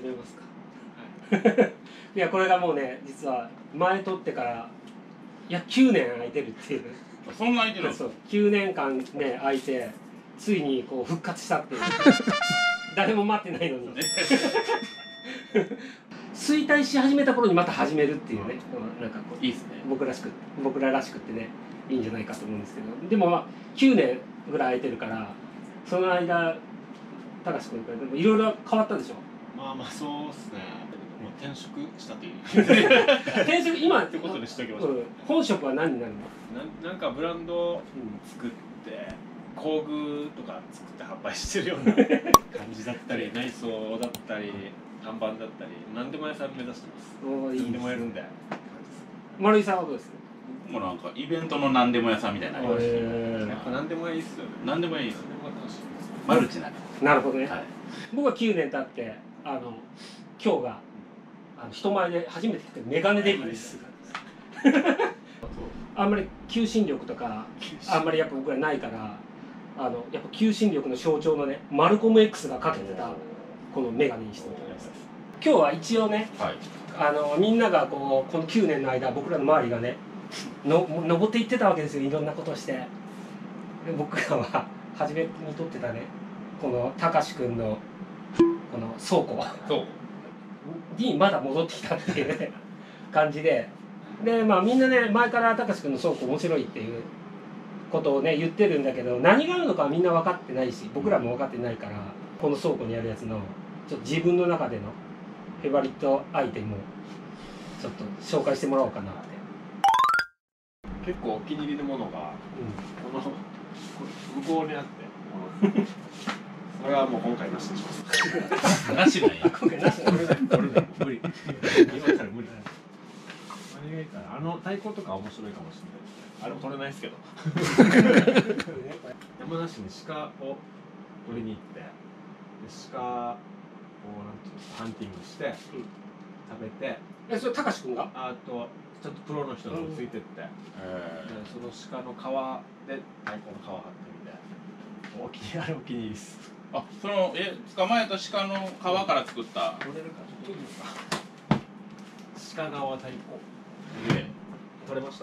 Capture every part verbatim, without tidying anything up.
始めますか。はい、いやこれがもうね実は前撮ってからいやきゅうねん空いてるっていう。 そんな空いてる。 そうきゅうねんかんね空いてついにこう復活したっていう誰も待ってないのに衰退し始めた頃にまた始めるっていうね、うん、なんかこういいですね、僕らしく僕ららしくってねいいんじゃないかと思うんですけど、でもまあきゅうねんぐらい空いてるからその間高橋君からいろいろ変わったでしょ。 まあまあそうっすね。もう転職したという転職今ってことにしておきましょう、 うん、本職は何になるの。 ななんかブランドを作って工具とか作って販売してるような感じだったり内装だったり看板だったり何でも屋さん目指してます。 おいい何でもやるんで。 丸井さんはどうです。 もうなんかイベントの何でも屋さんみたいになりましたね。 やっぱ何でもいいっすよね。 何でもいいですね。マルチな。 なるほどね、 はい、 僕はきゅうねん経ってあの今日があの人前で初めて来てメガネデビューですあんまり求心力とかあんまりやっぱ僕らないからあのやっぱ求心力の象徴のねマルコム X がかけてたこのメガネにしてみたいです。今日は一応ね、はい、あのみんながこうこのきゅうねんの間僕らの周りがねの登っていってたわけですよ、いろんなことをして。で僕らは初めに撮ってたねこのたかしくんのこの倉庫にまだ戻ってきたっていう、ね、感じで、でまあみんなね前からたかしくんの倉庫面白いっていうことをね言ってるんだけど、何があるのかはみんな分かってないし僕らも分かってないから、この倉庫にあるやつのちょっと自分の中でのフェバリットアイテムをちょっと紹介してもらおうかなって。 結構お気に入りのものが、うん、この向こうにあってそれはもう今回なしにしますなしなんや。 今回なしなんや。 無理無理今から無理だ。何がいいかな、あの太鼓とか面白いかもしれないですね。あれも取れないですけど山梨に鹿を取りに行ってで鹿をなんていうのハンティングして、うん、食べて、 えそれたかしくんがあとちょっとプロの人がついてって、うん、その鹿の皮で太鼓の皮張ってみて、お気に入り、あれお気に入りです。 あ、そのえ捕まえた鹿の皮から作った。 取れるかちょっといいですか。鹿革太鼓。 ええ、 取れました。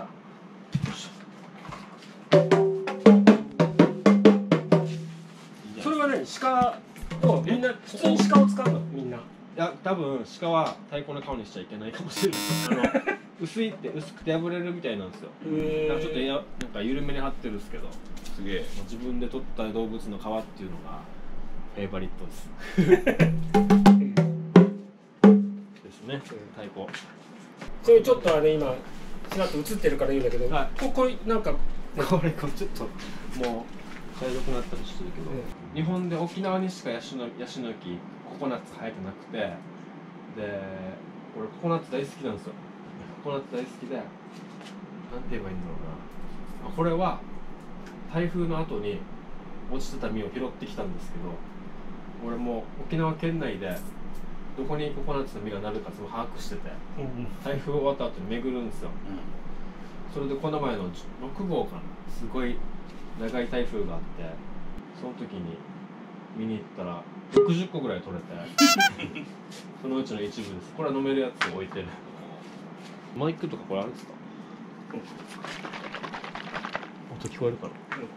それは何、鹿をみんな普通に鹿を使うのみんな。いや多分鹿は太鼓の皮にしちゃいけないかもしれない。あの薄いって薄くて破れるみたいなんですよ。だからちょっとやなんか緩めに張ってるんですけど、すげえ自分で取った動物の皮っていうのがフェイバリットですですね。太鼓。 それちょっとあれ今ちらっと映ってるから言うんだけど、はい、ここなんかこれちょっともう茶色くなったりしてるけど、うん、日本で沖縄にしかヤシのヤシの木ココナッツ生えてなくて、で俺ココナッツ大好きなんですよ。ココナッツ大好きで、なんて言えばいいんだろうな。これは台風の後に落ちてた実を拾ってきたんですけど、俺も沖縄県内でどこにココナッツの実がなるかその把握してて、うん、台風終わった後に巡るんですよ、うん、それでこの前のろくごうかな、すごい長い台風があって、その時に見に行ったらろくじゅっこぐらい取れてそのうちの一部です。これは飲めるやつを置いてる。マイクとかこれあるんですか、うん、音聞こえるかな、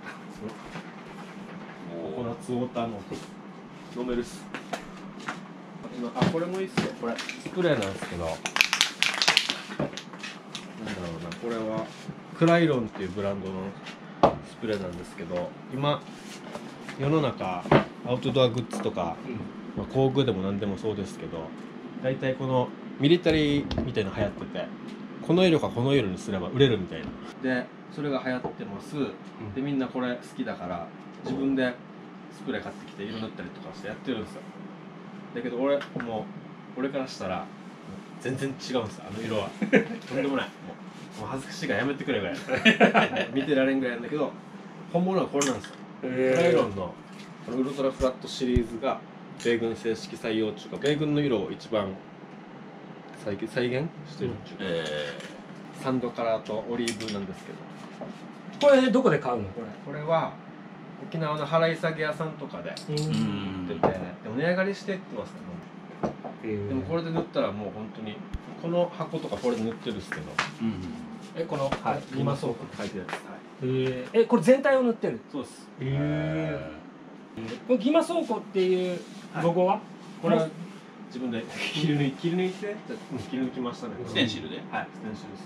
うん、ココナッツウォーターの音飲めるっす。あ、これもいいっすよ。これスプレーなんですけど、なんだろうな、これはクライロンっていうブランドのスプレーなんですけど、今世の中アウトドアグッズとか、まあ、工具でも何でもそうですけど、大体このミリタリーみたいなの流行ってて、この色かこの色にすれば売れるみたいなで、それが流行ってます、うん、でみんなこれ好きだから自分でスプレー買ってきて色塗ったりとかしてやってるんですよ。だけど俺もう俺からしたら全然違うんですよ、あの色はとんでもない、もう、もう恥ずかしいからやめてくれぐらい見てられんぐらいなんだけど、本物はこれなんですよ。クライロンのこのウルトラフラットシリーズが米軍正式採用中か、米軍の色を一番再現してるん中、うん、えー、サンドカラーとオリーブなんですけど、これどこで買うの？これこれは沖縄の払い下げ屋さんとかで売ってて、でも値上がりしてってますね。 えー、 でもこれで塗ったらもう本当にこの箱とかこれで塗ってるんですけど、 うん、 えこのはいギマ倉庫書いてるやつ、はい、 えー、えこれ全体を塗ってる？ そうです。 えー、このギマ倉庫っていうロゴは、はい、 これは自分で切り抜い切り抜いて切り抜きましたね。 ステンシルで？ はい、ステンシルです。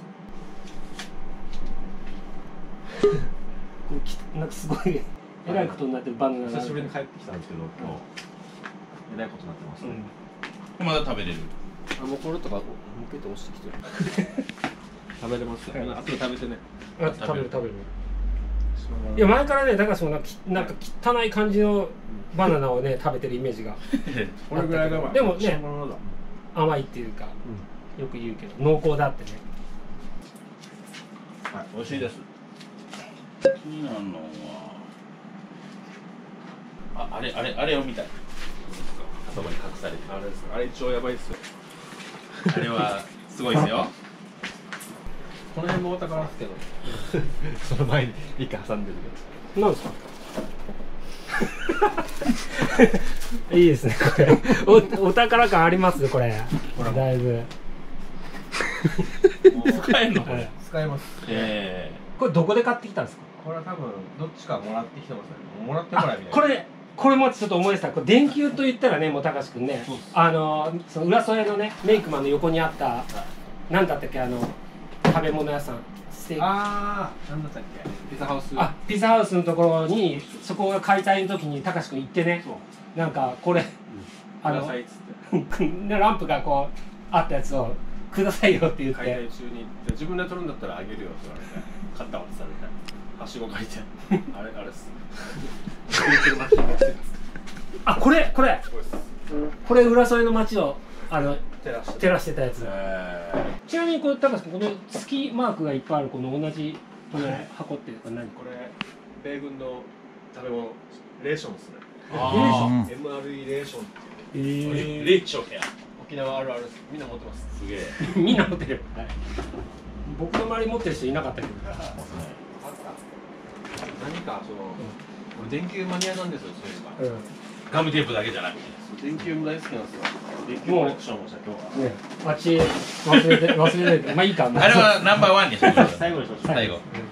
なんかすごいえらいことになってるバナナが久しぶりに帰ってきたんですけど、今日えらいことになってますね。 うん、まだ食べれる？ あ、もうこれとか向けて押してきてる。食べれますよ。あとで食べてね。 あと食べる食べる。いや前からね、だからそのなんか汚い感じのバナナをね食べてるイメージが。 これぐらいがでもね甘いっていうか、うん、よく言うけど濃厚だってね。 はい、美味しいです。 気になるのは、あ、あれあれあれを見たい。頭に隠されてる。 あれです。あれ一応やばいですよ。 あれはすごいですよ。 この辺もお宝ですけど。その前に一回挟んでるけど。なんですか。いいですねこれ。お、お宝感ありますこれ。だいぶ。 使えるのこれ。 使えます。 ええ。 これどこで買ってきたんですか。 これは多分どっちかもらってきてますね。もらってもらえみたいな。 これこれもちょっと思い出した。これ電球と言ったらね、もう高橋くんね、あのその浦添のねメイクマンの横にあったなんだったっけあの食べ物屋さん。 ああ、なんだったっけ。ピザハウス。 あ、ピザハウスのところにそこが解体の時に高橋くん行ってね、なんかこれ、うん、あのランプがこうあったやつをくださいよって言って。 解体中に自分で取るんだったらあげるよって言われて、買ったわってされて。はしご書いてあれあれっす。 あ、これこれこれ浦添の街をあの照らしてたやつ。ちなみにこれ高橋君、この月マークがいっぱいあるこの同じこの箱って何？ これ米軍の食べ物レーションですね。 レーションエムアールイー レーションっていう。 えー、 レーションや。 沖縄あるあるです。みんな持ってます。 すげえ。 みんな持ってる。はい。僕の周り持ってる人いなかったけど。 何かその、うん、電球マニアなんですよ、そういうのが、うん、 ガムテープだけじゃなくて電球も大好きなんですよ。電球コレクションをした今日はね、 街忘れて忘れないでまあいいか。 あれはナンバーワンにしましょう。 最後にしましょう。 最後。